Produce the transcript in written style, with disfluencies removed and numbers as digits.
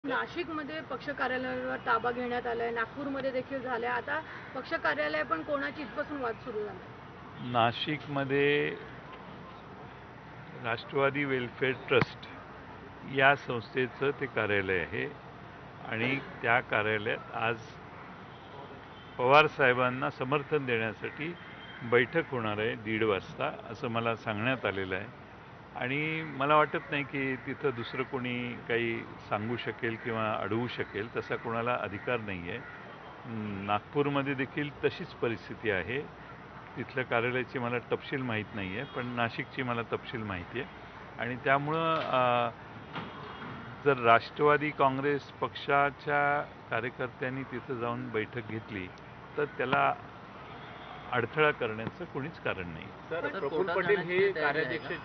नाशिकमध्ये पक्ष कार्यालयावर ताबा घेण्यात आलाय, नागपूरमध्ये देखील झाले. आता पक्ष कार्यालय पण कोणाची इथपासून वाद सुरू झाला? नाशिकमध्ये राष्ट्रवादी वेलफेअर ट्रस्ट या संस्थेचं ते कार्यालय आहे आणि त्या कार्यालयात आज पवार साहेबांना समर्थन देण्यासाठी बैठक होणार आहे 1:30 वाजता असं मला सांगण्यात आलेलं आहे. आणि मला वाटत नाही की तिथं दुसरं कोणी काही सांगू शकेल किंवा अडवू शकेल, तसा कोणाला अधिकार नाही आहे. नागपूरमध्ये देखील तशीच परिस्थिती आहे. तिथल्या कार्यालयाची मला तपशील माहीत नाही आहे, पण नाशिकची मला तपशील माहिती आहे. आणि त्यामुळं जर राष्ट्रवादी काँग्रेस पक्षाच्या कार्यकर्त्यांनी तिथं जाऊन बैठक घेतली तर त्याला अडथळा करण्याचं कोणीच कारण नाही. सर, प्रफुल्ल पटेल हे कार्याध्यक्ष